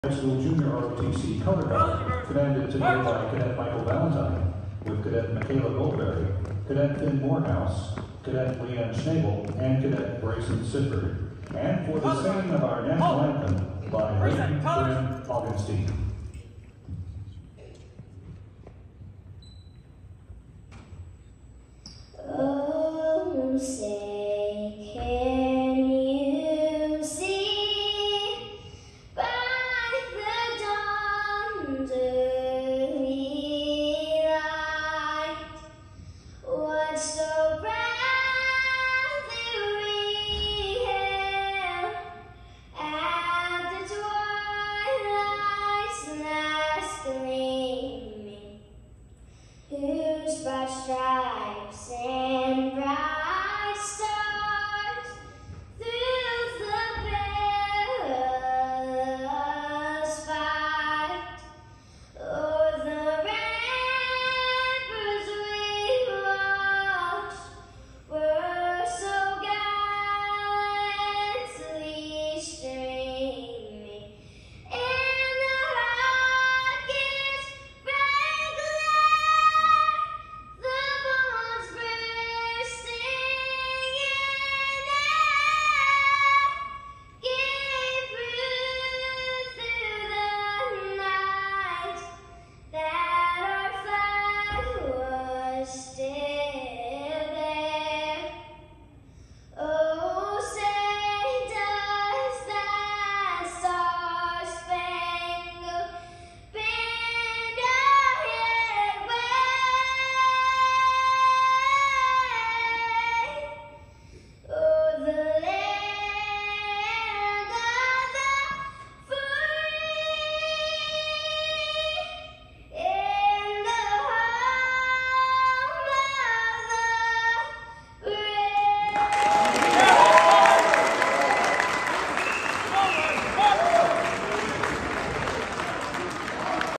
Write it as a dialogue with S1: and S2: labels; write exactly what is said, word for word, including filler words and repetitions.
S1: High School Junior R O T C Color Guard, commanded today by Cadet Michael Valentine, with Cadet Michaela Goldberry, Cadet Finn Morehouse, Cadet Leanne Schnabel, and Cadet Brayson Sifford, and for the singing of our national anthem by Leighton, Bryn, Augustine.